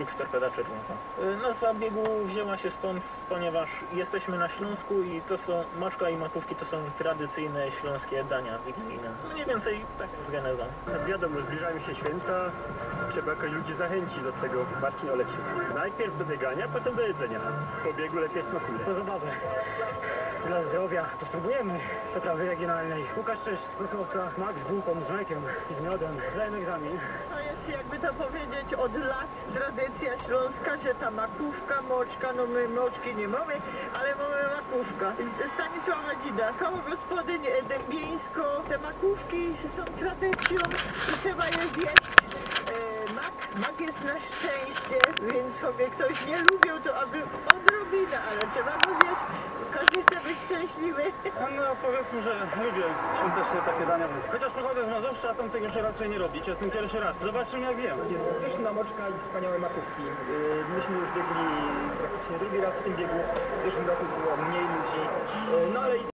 Lux Torpeda Czerwonka. Nazwa biegu wzięła się stąd, ponieważ jesteśmy na Śląsku i to są maczka i makówki, to są tradycyjne śląskie dania wigilijne. Mniej więcej taka jest geneza. Wiadomo, zbliżają się święta, trzeba jakoś ludzi zachęcić do tego. Marcin Oleksiuk. Najpierw do biegania, potem do jedzenia. Po biegu lepiej smakuje. To zabawę. Dla zdrowia. To spróbujemy potrawy regionalnej. Łukasz Cześć z Sosnowca, Max z bułką, z mlekiem i z miodem. Zdaję egzamin. To jest, jakby to powiedzieć, od lat tradycja śląska, że ta makówka, moczka, no my moczki nie mamy, ale mamy makówka. Stanisława Dzida, koło gospodyń Dębieńsko. Te makówki są tradycją i trzeba je zjeść. Mak jest na szczęście, więc choćby ktoś nie lubił, to aby odrobinę, ale trzeba go zjeść. Każdy chce być szczęśliwy. No powiedzmy, że lubię świątecznie takie dania. Chociaż pochodzę z Mazowsza, a tam tego się raczej nie robić. Jestem pierwszy raz. Zobaczymy jak zjem. Jest pyszna moczka i wspaniałe makówki. Myśmy już biegli praktycznie drugi raz w tym biegu. W zeszłym roku było mniej ludzi. No ale